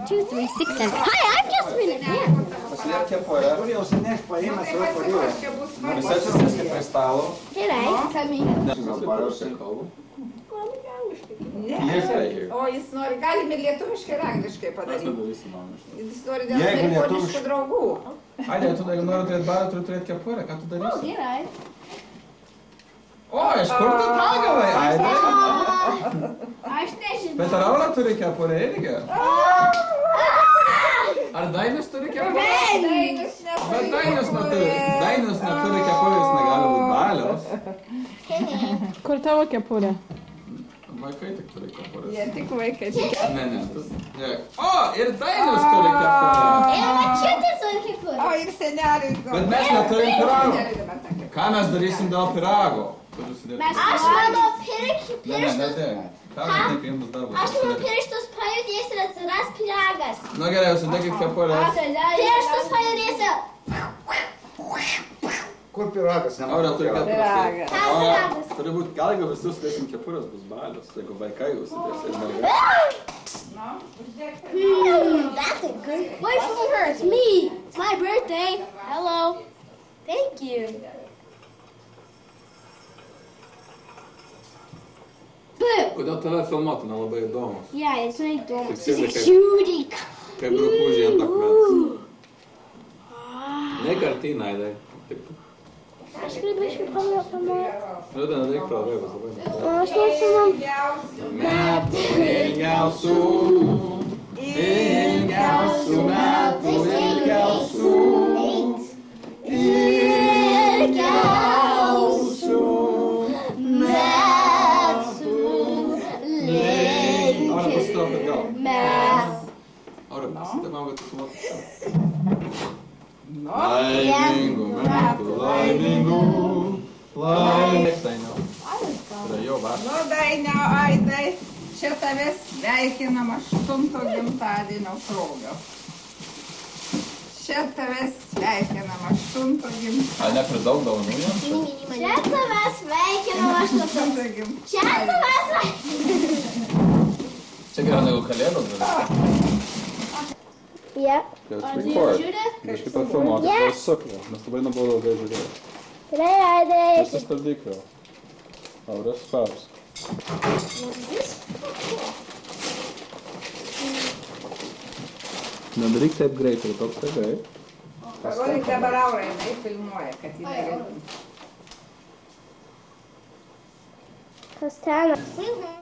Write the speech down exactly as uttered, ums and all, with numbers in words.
two, three, six, seven. Hi, I'm just a minute here. Paslėp kepurę. Kur jau seniai paėmęs jau padėjęs. Visi atsisėskit prie stalo. Gerai. O jis nori, galime lietuviškai ir angliškai padaryti. Jis nori dėl Jeigu amerikoniškų lietuviškai- draugų. Aidė, tu nori turėti barą, turi turėti kepurę. Ką tu darysi? Gerai. O, iš kur tu tą gavai, Aidė? Aš nežinau. Bet ar Aura turi kepurę irgi? Ar Dainis turi kepurę? Dainis Bet Dainis neturi. Dainis neturi kepurės, negali būti balios. Kur tavo kepurė? Vaikai tik turi kepurės. Jie tik vaikai tik. Ne, ne. tu- ne. O, ir Dainis turi kepurę. Ir mačiutė turi kepurę. O ir seneliai. Bet mes neturim pyrago. Seneliai dabar tą kepurę. Ką mes darysim dėl pyrago? Turiu sudėti. Aš manau, pirk- Ne, ne, ne, pirštus. ne. Pyragas neprijimtas darbas. Aš manau, pirštus pajudės ir atsiras pyragas. Na gerai, sudėkit kepurės. Pirštus pajudėsi. Kur piragas? Aura turi kepurės. Pyragas. Ką Aura, pyragas? turi būti, gal jeigu visi sudėsim kepurės, bus balios. Jeigu vaikai jau sudės ir mergai. Hmm, that's a good question for her. It's me. It's my birthday. Hello. Thank you. Boo. Kodėl tave filmuotų nelabai įdomus? Yeah, it's not dumb. Tik It's sėdi a kaip- cutie. Kaip rupūžė ant akmens. Ne kartynai, Aidai. Taip. Aš galiu iš jų pamėgti. Liūdė, nedaryk to, vaikas labai. Aš nežinau. Metų ilgiausių, ilgiausių metų ilgiausių, ilgiausių metų linkiu. Aura, pasitau, kad gal. Mes. Aura, pasitau, man, kad tu sumokai. Laimingų metų, laimingų, laimingų. Dainiau. Tai jau vasara. Nu, Dainiau, Aidai, čia tavęs sveikinam aštunto gimtadienio proga. Čia tavęs sveikinam aštunto gimtadienio. Ar ne per daug dovanų jiems? Čia tavęs sveikinam aš nuo to. gimtadienio. Čia tavęs sveikinam. Čia geriau negu kalėdos dalykai. Yep. Let's Ar record. žiūri? Kažkaip filmuoti, Yeah. tas suklė, nes labai nebuvo ilgai žiūrėti. Gerai, Aidai. Susistabdyk jau. Aura, spausk. Nedaryk taip greitai, toks taip greit. Parodyk dabar Aurai, jinai filmuoja, kad jinai galėtų. Kas ten?